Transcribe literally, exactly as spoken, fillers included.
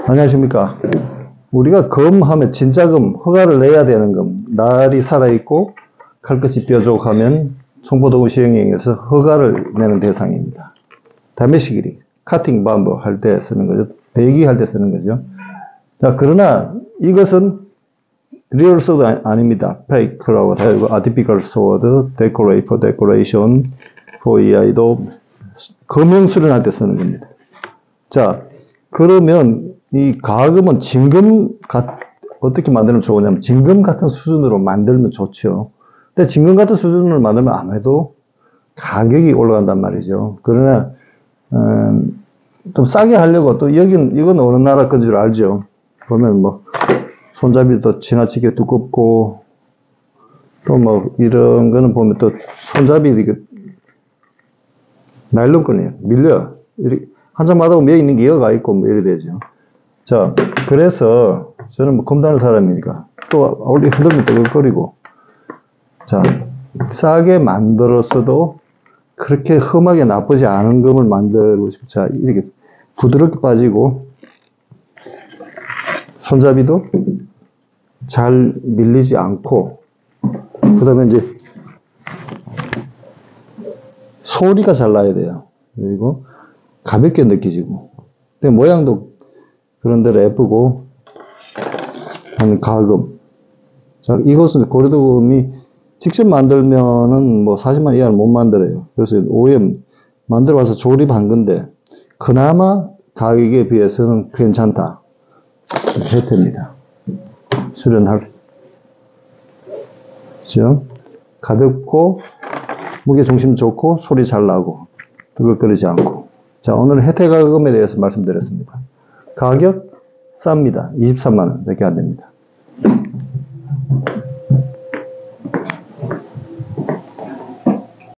안녕하십니까. 우리가 금 하면 진짜 금, 허가를 내야 되는 금, 날이 살아있고 칼끝이 뾰족하면 송포도금 시행령에서 허가를 내는 대상입니다. 다메시 길이, 카팅 밤버 할 때 쓰는 거죠. 배기할 때 쓰는 거죠. 자, 그러나 이것은 리얼 소드 아닙니다. 페이크라고 되고 아티피컬 소드, 데코레이터, 데코레이션, 포이아이도 금형 수련할 때 쓰는 겁니다. 자, 그러면 이 가금은 진금 같, 어떻게 만들면 좋으냐면 진금 같은 수준으로 만들면 좋죠. 근데 진금 같은 수준으로 만들면 아무래도 가격이 올라간단 말이죠. 그러나 음, 좀 싸게 하려고 또 여긴 이건 어느 나라 건지 알죠. 보면 뭐 손잡이도 지나치게 두껍고 또 뭐 이런 거는 보면 또 손잡이 이게 나일론끈이에요. 밀려. 이렇게 한장마다 보면 여기 있는 게 여가 있고 뭐 이렇게 되죠. 자, 그래서 저는 뭐 검다는 사람이니까 또 원래 흔들면 떠글거리고 자, 싸게 만들었어도 그렇게 험하게 나쁘지 않은 금을 만들고 싶고 자, 이렇게 부드럽게 빠지고 손잡이도 잘 밀리지 않고 그 다음에 이제 소리가 잘 나야 돼요. 그리고 가볍게 느껴지고 근데 모양도 그런대로 예쁘고 한 가금. 자, 이것은 고려도금이 직접 만들면은 뭐 사십만 원 이하는 못 만들어요. 그래서 오엠 만들어 와서 조립한 건데 그나마 가격에 비해서는 괜찮다. 혜태입니다. 수련할. 그죠? 가볍고 무게 중심 좋고 소리 잘 나고 뜨글거리지 않고. 자, 오늘 혜태 가금에 대해서 말씀드렸습니다. 가격 쌉니다. 이십삼만 원 밖에 안 됩니다.